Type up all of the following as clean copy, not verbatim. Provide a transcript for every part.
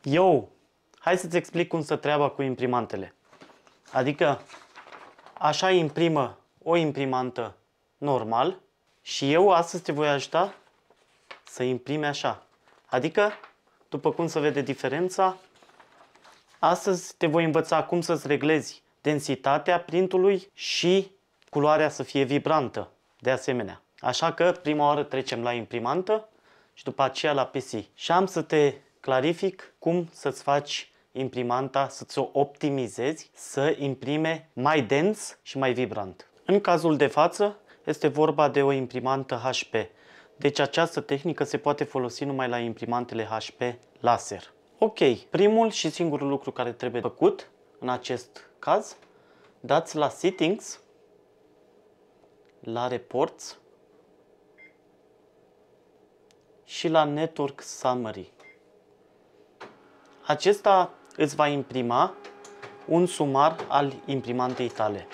Yo, hai să-ți explic cum să treaba cu imprimantele. Adică, așa imprimă o imprimantă normal și eu astăzi te voi ajuta să imprimi așa. Adică, după cum se vede diferența, astăzi te voi învăța cum să-ți reglezi densitatea printului și culoarea să fie vibrantă, de asemenea. Așa că, prima oară trecem la imprimantă și după aceea la PC. Și am să te clarific cum să-ți faci imprimanta, să-ți o optimizezi, să imprime mai dens și mai vibrant. În cazul de față, este vorba de o imprimantă HP. Deci această tehnică se poate folosi numai la imprimantele HP laser. Ok, primul și singurul lucru care trebuie făcut în acest caz, dați la Settings, la Reports și la Network Summary. Acesta îți va imprima un sumar al imprimantei tale.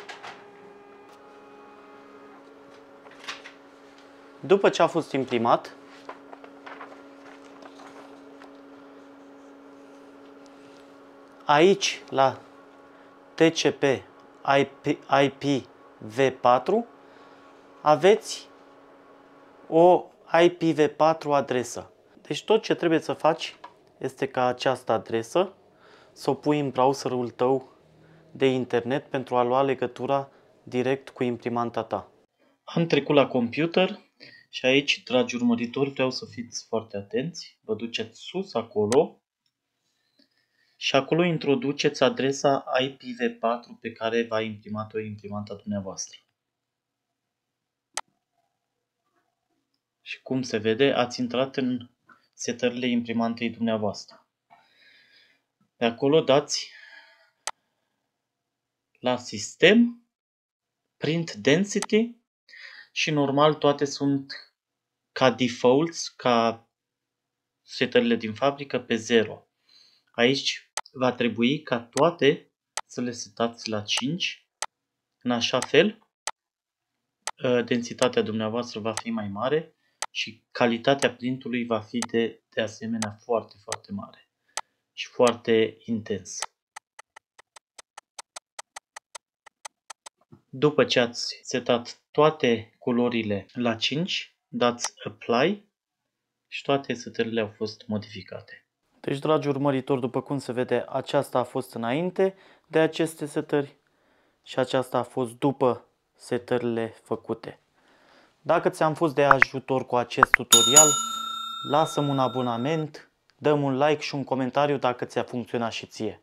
După ce a fost imprimat, aici la TCP IPv4 aveți o IPv4 adresă. Deci tot ce trebuie să faci este ca această adresă să o pui în browserul tău de internet pentru a lua legătura direct cu imprimanta ta. Am trecut la computer și aici, dragi urmăritori, vreau să fiți foarte atenți. Vă duceți sus acolo și acolo introduceți adresa IPv4 pe care va imprimat-o imprimanta dumneavoastră. Și cum se vede, ați intrat în setările imprimantei dumneavoastră. De acolo dați la Sistem, Print Density și normal toate sunt ca defaults, ca setările din fabrică pe 0. Aici va trebui ca toate să le setați la 5, în așa fel densitatea dumneavoastră va fi mai mare și calitatea printului va fi de asemenea foarte, foarte mare și foarte intens. După ce ați setat toate culorile la 5, dați Apply și toate setările au fost modificate. Deci, dragi urmăritori, după cum se vede, aceasta a fost înainte de aceste setări și aceasta a fost după setările făcute. Dacă ți-am fost de ajutor cu acest tutorial, lasă-mi un abonament, dă-mi un like și un comentariu dacă ți-a funcționat și ție.